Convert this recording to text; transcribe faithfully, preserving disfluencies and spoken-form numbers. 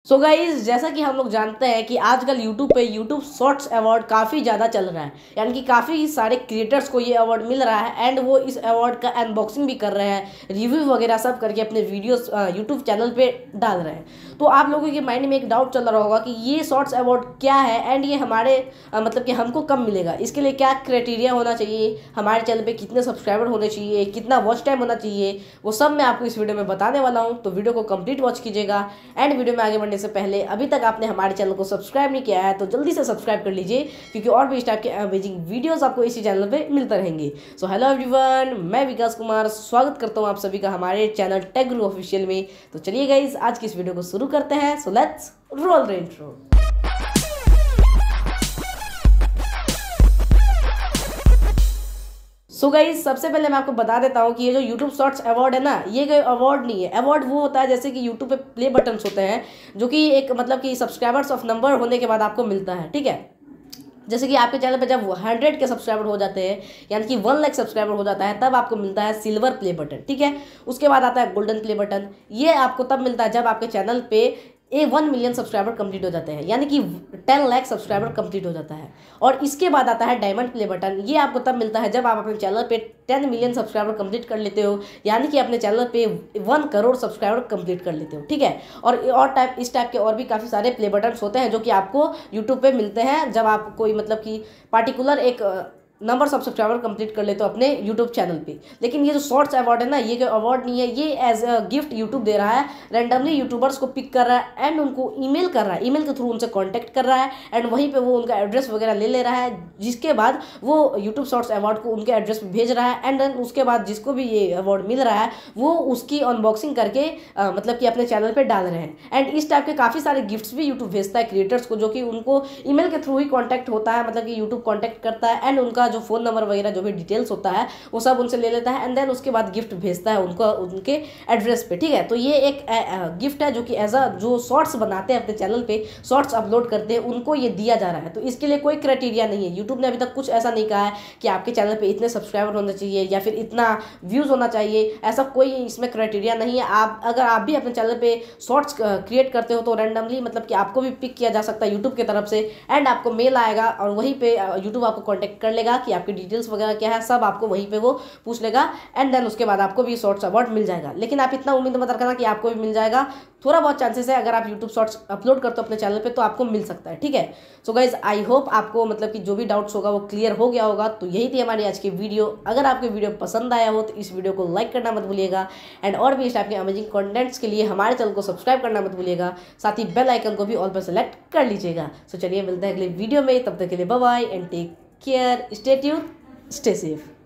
So guys, जैसा कि हम लोग जानते हैं कि आजकल यूट्यूब पे यूट्यूब शॉर्ट्स अवार्ड काफ़ी ज़्यादा चल रहा है, यानी कि काफ़ी सारे क्रिएटर्स को ये अवार्ड मिल रहा है एंड वो इस अवार्ड का अनबॉक्सिंग भी कर रहे हैं, रिव्यू वगैरह सब करके अपने वीडियोस यूट्यूब चैनल पे डाल रहे हैं। तो आप लोगों के माइंड में एक डाउट चल रहा होगा कि ये शॉर्ट्स अवार्ड क्या है एंड ये हमारे आ, मतलब कि हमको कब मिलेगा, इसके लिए क्या क्राइटेरिया होना चाहिए, हमारे चैनल पे कितने सब्सक्राइबर होने चाहिए, कितना वॉच टाइम होना चाहिए, वो सब मैं आपको इस वीडियो में बताने वाला हूँ। तो वीडियो को कंप्लीट वॉच कीजिएगा एंड वीडियो में आगे बढ़ने से पहले अभी तक आपने हमारे चैनल को सब्सक्राइब नहीं किया है तो जल्दी से सब्सक्राइब कर लीजिए, क्योंकि और भी इस टाइप के अमेजिंग वीडियोस आपको इसी चैनल पे मिलते रहेंगे। सो हेलो एवरीवन, मैं विकास कुमार स्वागत करता हूँ आप सभी का हमारे चैनल टेक गुरु ऑफिशियल में। तो चलिए गाइस, आज की इस वीडियो को शुरू करते हैं। So let's roll the intro. So guys, सबसे पहले मैं आपको बता देता हूँ कि ये जो यूट्यूब शॉर्ट्स अवार्ड है ना, ये कोई अवार्ड नहीं है। अवार्ड वो होता है जैसे कि यूट्यूब पे प्ले बटन्स होते हैं, जो कि एक मतलब कि सब्सक्राइबर्स ऑफ नंबर होने के बाद आपको मिलता है, ठीक है। जैसे कि आपके चैनल पे जब हंड्रेड के सब्सक्राइबर हो जाते हैं, यानी कि वन लाख सब्सक्राइबर हो जाता है, तब आपको मिलता है सिल्वर प्ले बटन, ठीक है। उसके बाद आता है गोल्डन प्ले बटन। ये आपको तब मिलता है जब आपके चैनल पे a one million subscriber complete हो जाते हैं, यानी कि टेन लाख सब्सक्राइबर कंप्लीट हो जाता है। और इसके बाद आता है डायमंड प्ले बटन। ये आपको तब मिलता है जब आप अपने चैनल पे टेन मिलियन सब्सक्राइबर कंप्लीट कर लेते हो, यानी कि अपने चैनल पे वन करोड़ सब्सक्राइबर कंप्लीट कर लेते हो, ठीक है। और और टाइप इस टाइप के और भी काफ़ी सारे प्ले बटन्स होते हैं जो कि आपको यूट्यूब पे मिलते हैं जब आप कोई मतलब कि पार्टिकुलर एक नंबर सब सब्सक्राइबर कंप्लीट कर लेते हो अपने यूट्यूब चैनल पे। लेकिन ये जो शॉर्ट्स अवार्ड है ना, ये कोई अवार्ड नहीं है, ये एज अ गिफ्ट यूट्यूब दे रहा है। रैंडमली यूट्यूबर्स को पिक कर रहा है एंड उनको ईमेल कर रहा है, ईमेल के थ्रू उनसे कांटेक्ट कर रहा है एंड वहीं पे वो उनका एड्रेस वगैरह ले ले रहा है, जिसके बाद वो यूट्यूब शॉर्ट्स अवार्ड को उनके एड्रेस पे भेज रहा है एंड देन उसके बाद जिसको भी ये अवार्ड मिल रहा है वो उसकी अनबॉक्सिंग करके आ, मतलब कि अपने चैनल पर डाल रहे हैं। एंड इस टाइप के काफ़ी सारे गिफ्ट्स भी यूट्यूब भेजता है क्रिएटर्स को, जो कि उनको ईमेल के थ्रू ही कॉन्टैक्ट होता है, मतलब कि यूट्यूब कॉन्टैक्ट करता है एंड उनका जो फ़ोन नंबर वगैरह जो भी डिटेल्स होता है वो सब उनसे ले लेता है एंड देन उसके बाद गिफ्ट भेजता है उनको उनके एड्रेस पे, ठीक है। तो ये एक गिफ्ट है जो कि एज अ जो शॉर्ट्स बनाते हैं अपने चैनल पे, शॉर्ट्स अपलोड करते हैं, उनको ये दिया जा रहा है। तो इसके लिए कोई क्राइटेरिया नहीं है। यूट्यूब ने अभी तक कुछ ऐसा नहीं कहा है कि आपके चैनल पे इतने सब्सक्राइबर होने चाहिए या फिर इतना व्यूज़ होना चाहिए, ऐसा कोई इसमें क्राइटेरिया नहीं है। आप अगर आप भी अपने चैनल पे शॉर्ट्स क्रिएट करते हो तो रैंडमली मतलब कि आपको भी पिक किया जा सकता है यूट्यूब की तरफ से एंड आपको मेल आएगा और वहीं पे यूट्यूब आपको कॉन्टैक्ट कर लेगा कि आपकी डिटेल्स वगैरह क्या है, सब आपको वहीं पे वो पूछ लेगा एंड देन उसके बाद आपको भी शॉर्ट्स अवार्ड मिल जाएगा। लेकिन आप इतना उम्मीद मत रखना कि आपको भी मिल जाएगा, थोड़ा बहुत चांसेस है। अगर आप यूट्यूब शॉर्ट्स अपलोड करते हो अपने चैनल पे तो आपको मिल सकता है, ठीक है। सो गाइज, आई होप आपको मतलब कि जो भी डाउट्स होगा वो क्लियर हो गया होगा। तो यही थी हमारी आज की वीडियो। अगर आपको वीडियो पसंद आया हो तो इस वीडियो को लाइक करना मत भूलिएगा एंड और भी इस टाइप के अमेजिंग कंटेंट्स के लिए हमारे चैनल को सब्सक्राइब करना मत भूलिएगा, साथ ही बेल आइकन को भी ऑल पर सेलेक्ट कर लीजिएगा। सो चलिए मिलते हैं अगले वीडियो में, तब तक के लिए bye bye and take care, stay tuned, stay safe.